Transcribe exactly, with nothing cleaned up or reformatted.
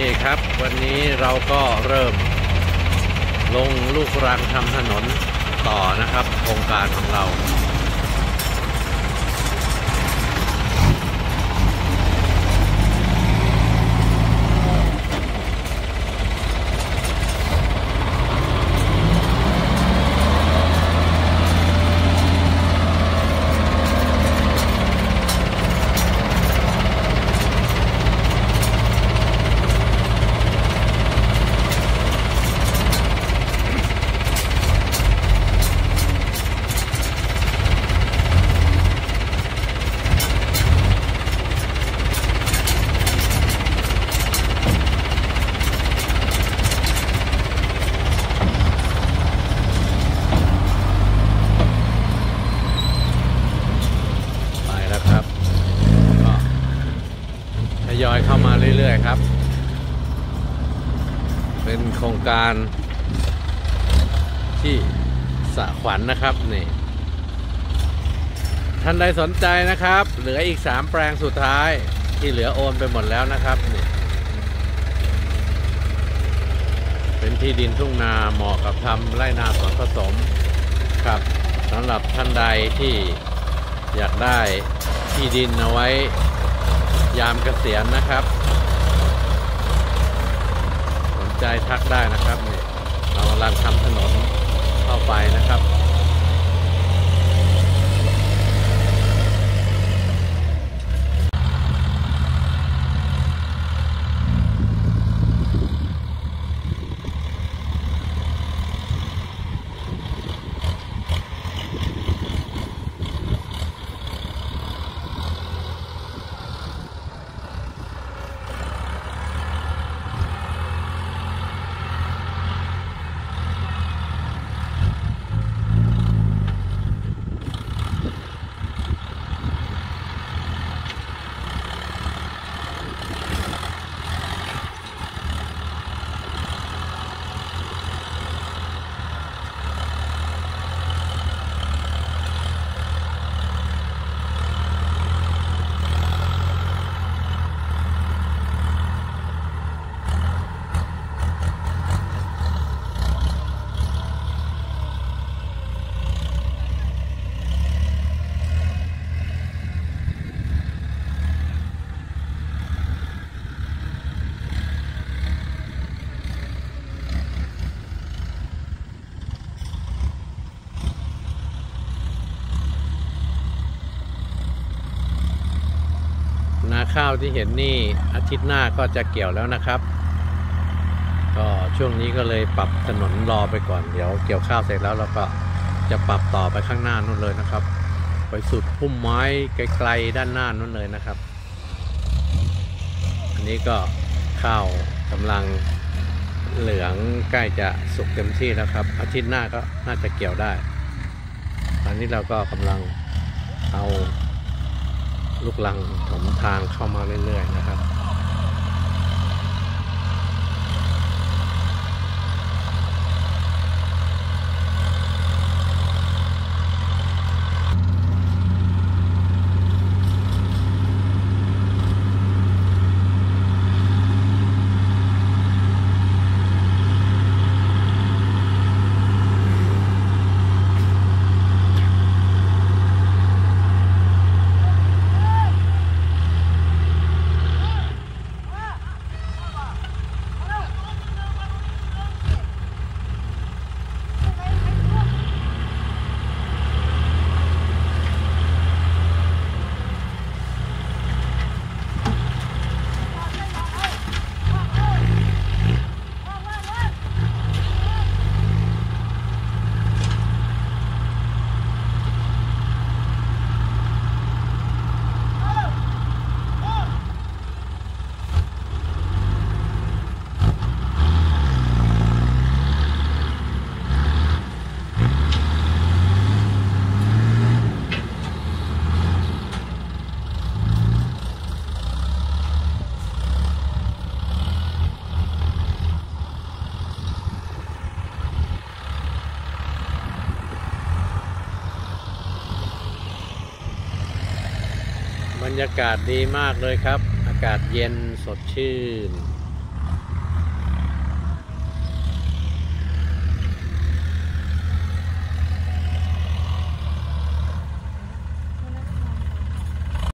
นี่ครับวันนี้เราก็เริ่มลงลูกรังทำถนนต่อนะครับโครงการของเราทยอยเข้ามาเรื่อยๆครับเป็นโครงการที่สะขวัญ นะครับนี่ท่านใดสนใจนะครับเหลืออีกสามแปลงสุดท้ายที่เหลือโอนไปหมดแล้วนะครับนี่เป็นที่ดินทุ่งนาเหมาะกับทำไร่นาสวนผสมครับสำหรับท่านใดที่อยากได้ที่ดินเอาไว้ยามเกษียณนะครับสนใจทักได้นะครับนี่เรากำลังทำถนนเข้าไปนะครับนาข้าวที่เห็นนี่อาทิตย์หน้าก็จะเกี่ยวแล้วนะครับก็ช่วงนี้ก็เลยปรับถนนรอไปก่อนเดี๋ยวเกี่ยวข้าวเสร็จแล้วเราก็จะปรับต่อไปข้างหน้านู่นเลยนะครับไปสุดพุ่มไม้ไกลๆด้านหน้านู่นเลยนะครับอันนี้ก็ข้าวกำลังเหลืองใกล้จะสุกเต็มที่แล้วครับอาทิตย์หน้าก็น่าจะเกี่ยวได้ตอนนี้เราก็กำลังเอาลูกรังถมทางเข้ามาเรื่อยๆนะครับบรรยากาศดีมากเลยครับอากาศเย็นสดชื่น